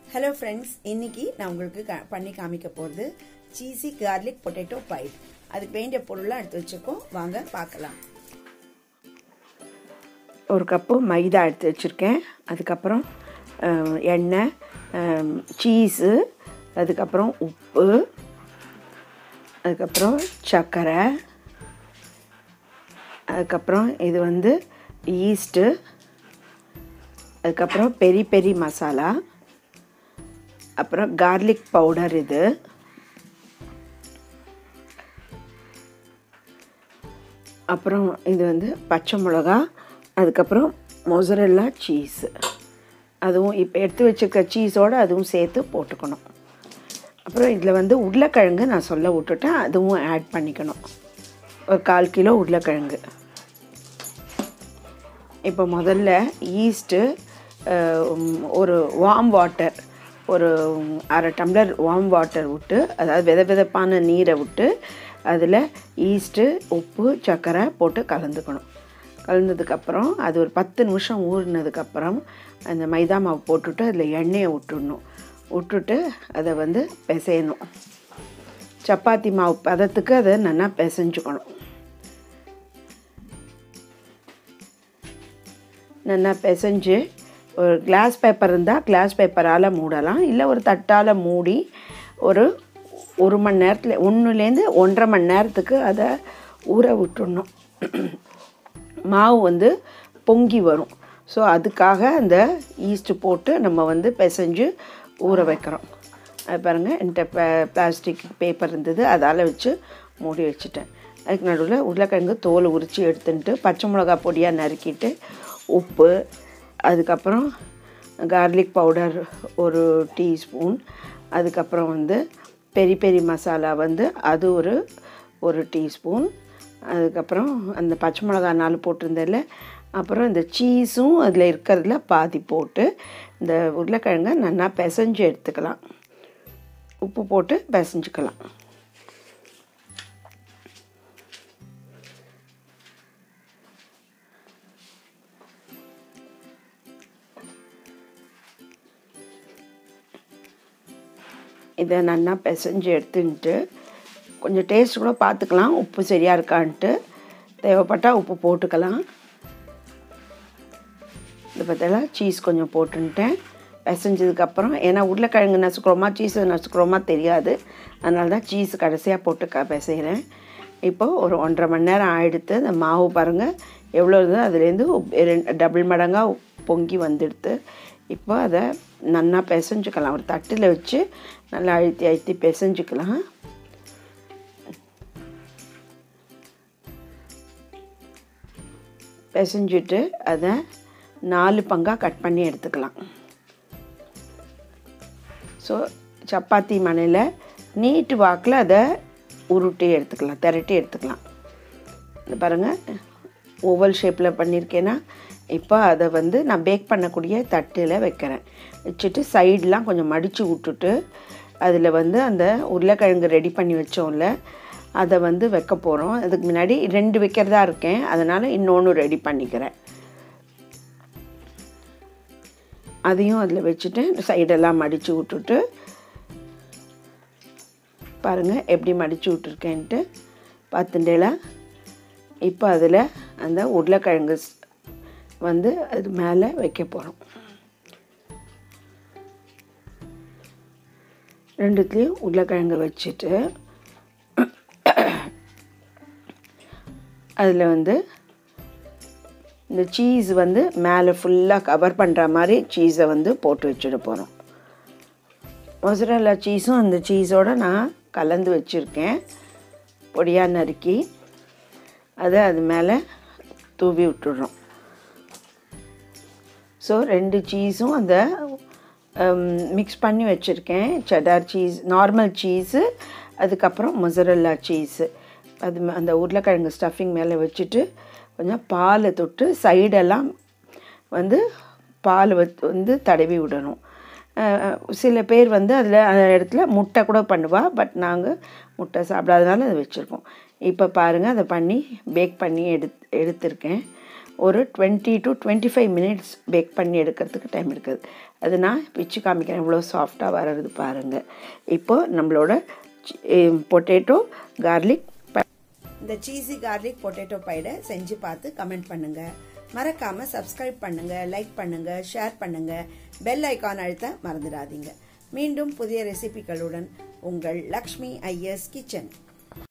Hello friends, இன்னைக்கு நான் உங்களுக்கு பண்ணி காமிக்க போறது cheesy garlic potato pie. அதுக்கு வேண்டிய பொருள்லாம் எடுத்து வச்சிருக்கோம். வாங்க பார்க்கலாம். ஒரு கப் மைதா எடுத்து வச்சிருக்கேன். அதுக்கு அப்புறம் எண்ணெய், சீஸ், அதுக்கு அப்புறம் உப்பு, அதுக்கு அப்புறம் சர்க்கரை, அதுக்கு அப்புறம் இது வந்து ஈஸ்ட், அதுக்கு அப்புறம் பெரி மசாலா, அப்புறம் garlic powder இது, அப்புறம் இது வந்து பச்சை மிளகாய், அதுக்கு அப்புறம் mozzarella cheese. அதுவும் இப்போ எடுத்து வச்சிருக்க சீஸோட அதுவும் சேர்த்து போட்டுக்கணும். அப்புறம் இதில் வந்து உருளைக்கிழங்கு நான் சொல்ல விட்டுட்டேன், அதுவும் ஆட் பண்ணிக்கணும். ஒரு 1/4 கிலோ உருளைக்கிழங்கு. இப்போ முதல்ல ஈஸ்ட்டு ஒரு வார்ம் வாட்டர், ஒரு 1/2 டம்ளர் வார்ம் வாட்டர் விட்டு, அதாவது வெதப்பான நீரை விட்டு அதில் ஈஸ்ட்டு, உப்பு, சர்க்கரை போட்டு கலந்துக்கணும். கலந்ததுக்கப்புறம் அது ஒரு 10 நிமிஷம் ஊறினதுக்கப்புறம் அந்த மைதா மாவு போட்டுட்டு அதில் எண்ணெயை விட்டுட்டு அதை வந்து பிசையணும். சப்பாத்தி மாவு பதத்துக்கு அதை நல்லா பிசைஞ்சுக்கணும். நல்லா பிசைஞ்சு ஒரு கிளாஸ் பேப்பர் இருந்தால் கிளாஸ் பேப்பரால் மூடலாம், இல்லை ஒரு தட்டால் மூடி ஒரு மணி நேரத்தில் 1லேருந்து 1.5 மணி நேரத்துக்கு அதை ஊற விட்டுடணும். மாவு வந்து பொங்கி வரும். ஸோ அதுக்காக அந்த ஈஸ்ட்டு போட்டு நம்ம வந்து பிசைஞ்சு ஊற வைக்கிறோம். அது பாருங்கள், என்கிட்ட பிளாஸ்டிக் பேப்பர் இருந்தது, அதால் வச்சு மூடி வச்சுட்டேன். அதுக்கு நடுவில் உருளைக்கிழங்கு தோல் உரித்து எடுத்துட்டு பச்சை மிளகா பொடியாக நறுக்கிட்டு, உப்பு, அதுக்கப்புறம் garlic பவுடர் 1 டீஸ்பூன், அதுக்கப்புறம் வந்து பெரி மசாலா வந்து அது ஒரு டீஸ்பூன், அதுக்கப்புறம் அந்த பச்சை மிளகா 4 போட்டிருந்ததில்ல, அப்புறம் இந்த சீஸும் அதில் இருக்கிறதுல பாதி போட்டு இந்த உருளைக்கிழங்கை நல்லா பிசைஞ்சு எடுத்துக்கலாம். உப்பு போட்டு பிசைஞ்சுக்கலாம். இதை நல்லா பிசைஞ்சு எடுத்துட்டு கொஞ்சம் டேஸ்ட் கூட பார்த்துக்கலாம், உப்பு சரியாக இருக்கான்ட்டு. தேவைப்பட்டால் உப்பு போட்டுக்கலாம். இது பார்த்தா சீஸ் கொஞ்சம் போட்டுன்ட்டேன் பிசைஞ்சதுக்கப்புறம். ஏன்னா உருளைக்கிழங்கு நசுக்கிறோமா சீஸ் நசுக்கிறோமா தெரியாது, அதனால தான் சீஸ் கடைசியாக போட்டு பிசைகிறேன். இப்போது ஒரு 1.5 மணி நேரம் ஆகிடுத்து. அந்த மாவு பாருங்கள் எவ்வளோ இருந்தோ அதுலேருந்து டபுள் மடங்காக பொங்கி வந்துடுது. இப்போ அதை நல்லா பிசைஞ்சுக்கலாம். ஒரு தட்டில் வச்சு நல்லா அழுத்தி பிசைஞ்சுக்கலாம். பிசைஞ்சிட்டு அதை 4 பங்காக கட் பண்ணி எடுத்துக்கலாம். ஸோ சப்பாத்தி மணையில் நீட்டு வாக்கில் அதை உருட்டி எடுத்துக்கலாம், திரட்டி எடுத்துக்கலாம். இது பாருங்கள், ஓவல் ஷேப்பில் பண்ணியிருக்கேன்னா இப்போ அதை வந்து நான் பேக் பண்ணக்கூடிய தட்டில் வைக்கிறேன். வச்சுட்டு சைடெலாம் கொஞ்சம் மடித்து விட்டுட்டு அதில் வந்து அந்த உருளைக்கிழங்கு ரெடி பண்ணி வச்சோம்ல அதை வந்து வைக்க போகிறோம். அதுக்கு முன்னாடி 2 வைக்கிறதா இருக்கேன், அதனால் இன்னொன்று ரெடி பண்ணிக்கிறேன். அதையும் அதில் வச்சுட்டு சைடெல்லாம் மடித்து விட்டுட்டு பாருங்கள் எப்படி மடித்து விட்டுருக்கேன்ட்டு பார்த்துட்டேல. இப்போ அதில் அந்த உருளைக்கிழங்கு வந்து அது மேலே வைக்க போகிறோம். 2த்துலேயும் உருளைக்கிழங்கு வச்சுட்டு அதில் வந்து இந்த சீஸ் வந்து மேலே ஃபுல்லாக கவர் பண்ணுற மாதிரி சீஸை வந்து போட்டு வச்சுட போகிறோம். மொசரல்லா சீஸும் அந்த சீஸோடு நான் கலந்து வச்சுருக்கேன், பொடியாக நறுக்கி அதை அது மேலே தூவி விட்டுடுறோம். ஸோ 2 சீஸும் அந்த மிக்ஸ் பண்ணி வச்சுருக்கேன். செடார் சீஸ், நார்மல் சீஸு, அதுக்கப்புறம் மொசரல்லா சீஸு. அது அந்த உருளைக்கிழங்கு ஸ்டஃபிங் மேலே வச்சுட்டு கொஞ்சம் பால் தொட்டு சைடெல்லாம் வந்து பால் வந்து தடவி விடணும். சில பேர் வந்து அதில் அந்த இடத்துல முட்டை கூட பண்ணுவா, பட் நாங்கள் முட்டை சாப்பிடாதனால அதை வச்சுருக்கோம். இப்போ பாருங்கள், அதை பண்ணி பேக் பண்ணி எடுத்திருக்கேன். ஒரு 20 to 25 மினிட்ஸ் பேக் பண்ணி எடுக்கிறதுக்கு டைம் எடுக்குது. அது நான் பிச்சு காமிக்கிறேன் எவ்வளோ சாஃப்டாக வர்றது பாருங்கள். இப்போது நம்மளோட பொட்டேட்டோ கார்லிக் இந்த சீஸி கார்லிக் பொட்டேட்டோ பைடை செஞ்சு பார்த்து கமெண்ட் பண்ணுங்கள். மறக்காமல் சப்ஸ்கிரைப் பண்ணுங்கள், லைக் பண்ணுங்கள், ஷேர் பண்ணுங்கள், பெல் ஐக்கான் அழுத்த மறந்துடாதீங்க. மீண்டும் புதிய ரெசிபிகளுடன் உங்கள் லக்ஷ்மி ஐயர்ஸ் கிச்சன்.